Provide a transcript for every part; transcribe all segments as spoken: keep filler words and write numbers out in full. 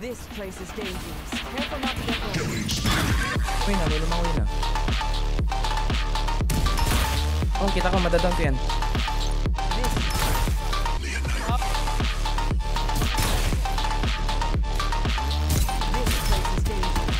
This place is dangerous. Careful not to get close. Uy na, may lumangoy na. Oh, kita ko, madadang ko yan. This This place is dangerous.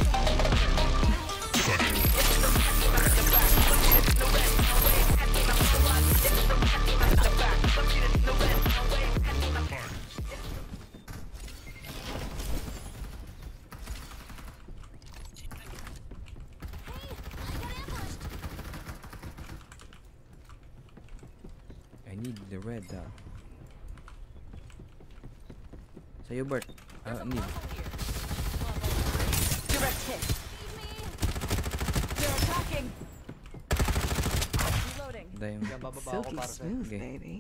I need the red ah. Sa'yo Bert. Ah, need. Direct hit. They're attacking. Reloading. Dahil yung Bababa ako Silky para sa'yo. smooth, Okay. baby.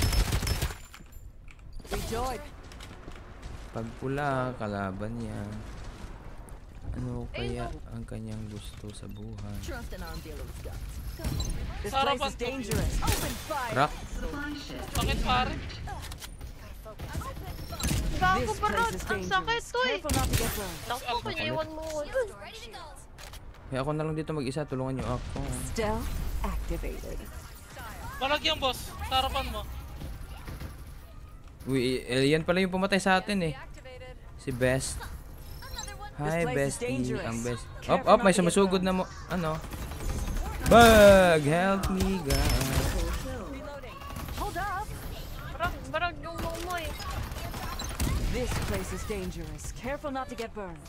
Rejoice. pag pula, kalaban niya. Ano kaya ang kanyang gusto sa buhay? Trust an arm dealer with guns. This Sarap place is ang tuloy. dangerous. Open fire. Crack. Sakit pare. Gago This pa ron. place is Ang sakit dangerous. to eh. Careful not to get burned. Naku, kaniwan mo ko. Kaya ako na lang dito mag-isa, tulungan niyo ako. Stealth activated. Balagyan boss. Sa harapan mo. Uy, alien pala yung pumatay sa atin eh. Si Best. Hi, This place is Bestie. dangerous. Ang best. Careful Op, op, not may to get sumasugod burned. na mo. Ano? Bug! Help me, God. Reloading. Hold up. Barag, barag yung mo mo eh. This place is dangerous. Careful not to get burned.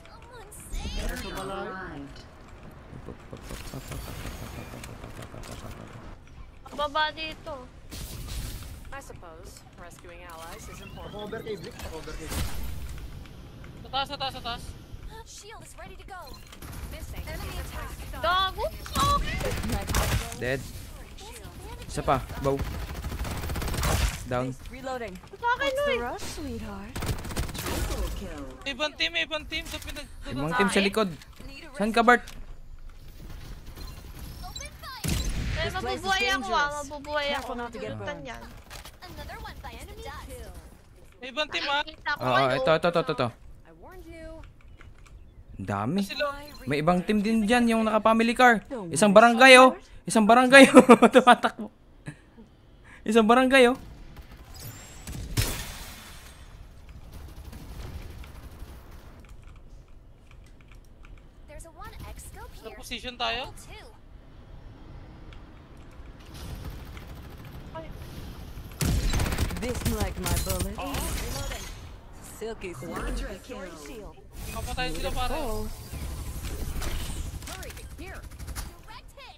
Baba dito. I suppose rescuing allies is important. Ako over kay Blix, ako over kay Blix. Sa taas, sa taas, sa taas. Shield is ready to go. Missing. Enemy attack. Gago. Okay. Dead. Isa pa. Bow. Down. Reloading. Sa akin no eh. Rush, sweetheart. Ibang team, ibang team. Sa pinag... Ibang team sa likod. Saan ka, Bart? Eh, This place is mabubuhay ako ah. dangerous. Mabubuhay ako. Careful not to get Gugutan burned. yan. Another one by enemy kill. Ibang team ha. Nakikita ko Oo, kayo. ito, ito, ito, ito, ito. I warned you. Ang dami. Sila. May ibang team din dyan, yung naka-family car. Isang barangay, oh. Isang barangay, oh. Tumatakbo. Isang barangay, oh. There's a one X scope Sa here. position tayo. Level two. This like my bullet. Reloading. Silky smooth. Shield. Kapatay sila pare. Full. Hurry. Here. Direct hit.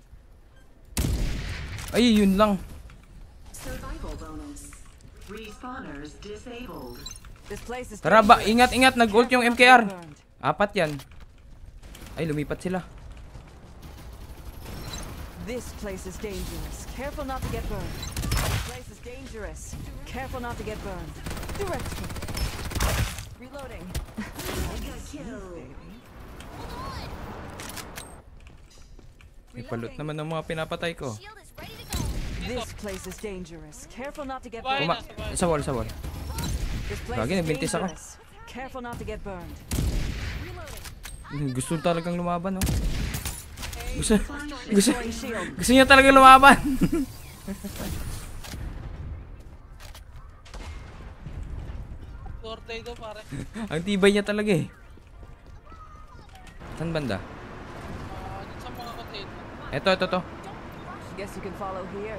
Ay, yun lang. Survival bonus. Respawners disabled. This place is Tara ba, dangerous. ingat, ingat. Nag-ult yung M Careful K R. not to get burned. Apat yan. Ay, lumipat sila. This place is dangerous. Careful not to get burned. This place is dangerous. Careful not to get burned. Direct hit. Reloading. Mega kill. Ipalot naman ng mga pinapatay ko. Shield is ready to go. This place is dangerous. Careful not to get Bye burned. Kuma sa wall, sa wall. This place Gagi, is nagbintis ako. dangerous. Careful not to get burned. Gusto talagang lumaban, oh. Gusto, gusto, Destroying shield. gusto niya talagang lumaban. Tornado pare. Ang tibay niya talaga, eh. Saan banda? Ah, dun sa mga container. Eto, eto, to. Guess you can follow here.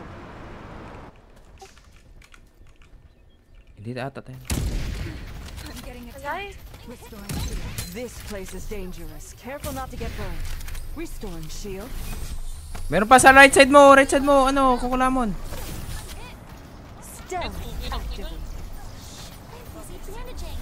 Hindi na ata tayo. Alay. This place is dangerous. Careful not to get burned. Restoring shield. Meron pa sa right side mo, right side mo, ano, kukulamon. Stealth Okay lang sila. activate. Easy bandaging.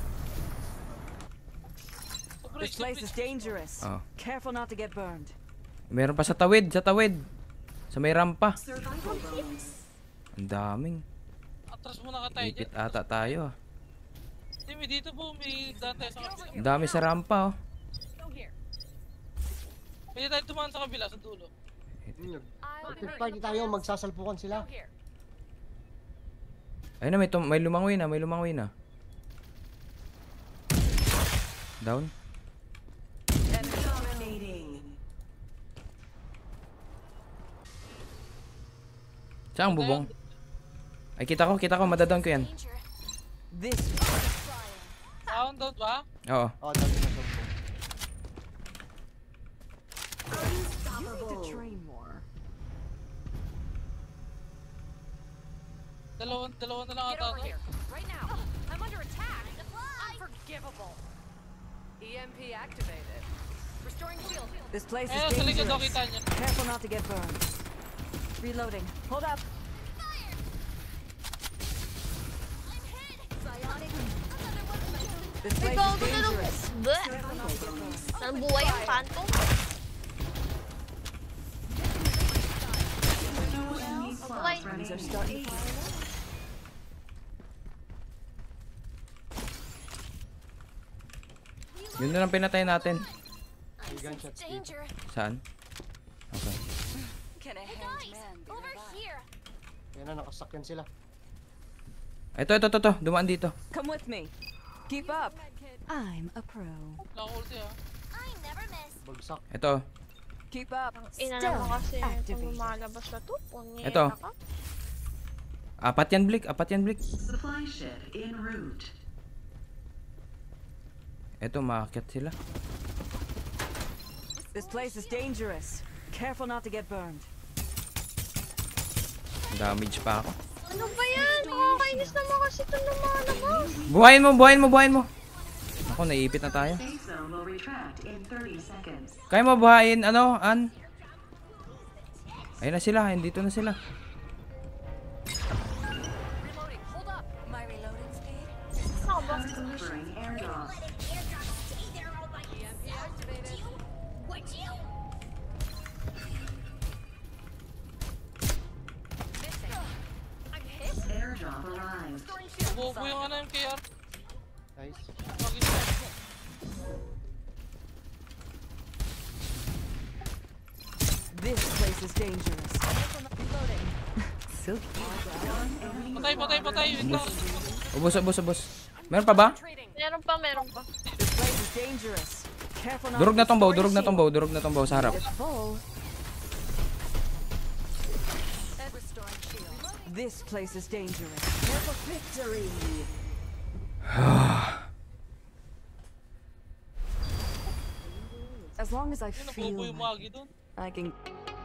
This place is dangerous. Oh. Careful not to get burned. Meron pa sa tawid, sa tawid. Sa may rampa. Survival bonus. Ang daming. Atras muna ka tayo Ipit dyan. ata tayo, ah. Timmy, dito po may daan tayo sa kabila. Ang dami sa rampa, oh. Go here. Pwede tayo tumaan sa kabila, sa dulo. Hmm, I'll be Pag ready to tayo, pounce. magsasalpukan sila. Go here. Ayun na, may, tum- may lumangoy na, may lumangoy na. Down. Dominating. Saan ang bubong? Ay, kita ko, kita ko. Madadown ko yan. This Down, down ba? Oo. Oh, dami na sa buong. you need to train more. Dalawang, dalawang na lang Get ata over to. here. Right now. I'm under attack. Unforgivable. E M P activated. Restoring shield. This place Eh, is sa likod daw dangerous. kita niya. Careful not to get burned. Reloading. Hold up. This place Ikaw, is ano nung... dangerous. Bleh! Nang buhay yung phantom? Enemy Why? slots These are remaining. starting to fire. Yun na lang pinatay natin. May gunshots dito. Saan? Okay. Can a hanged man be revived? Yan na, nakasakyan sila. Ito, ito, ito, ito. Dumaan dito. Come with me. Keep up. I'm a pro. Naka-ulti ah. Bagsak. Ito. Keep up. Ina naman kasi kung activated. lumalabas na to. Punyeta Ito. ka. Apat yan, Blick. Apat yan, Blick. Supply ship en route. Ito, maakyat sila. This place is dangerous. Careful not to get burned. Damage pa ako. Ano ba yan? Nakakainis naman kasi ito lumalabas. Buhayin mo, buhayin mo, buhayin mo. Ako, naiipit na tayo. Safe zone will retract in thirty seconds. Kaya mo buhayin, ano, An? Ayun na sila, dito na sila. Reloading. Hold up. My reloading speed. Ako ba? Delivering airdrop. E M P activated. Missing. I'm hit. Airdrop arrived. Restoring shield. Bobo yung ano yung K R. Nice. Mag-isa. This place is dangerous. Reloading. Silky. Patay, patay, patay. Wait lang. Ubus, ubus, ubus. Meron pa ba? Retreating. Meron pa, meron pa. This place is dangerous. Careful not Durog to na tong bow, destroy durog na tong shield. bow, durog na tong bow sa harap. It's full. Restoring shield. This place is dangerous. Careful victory. As long as I Bobo feel yung like magi doon. I can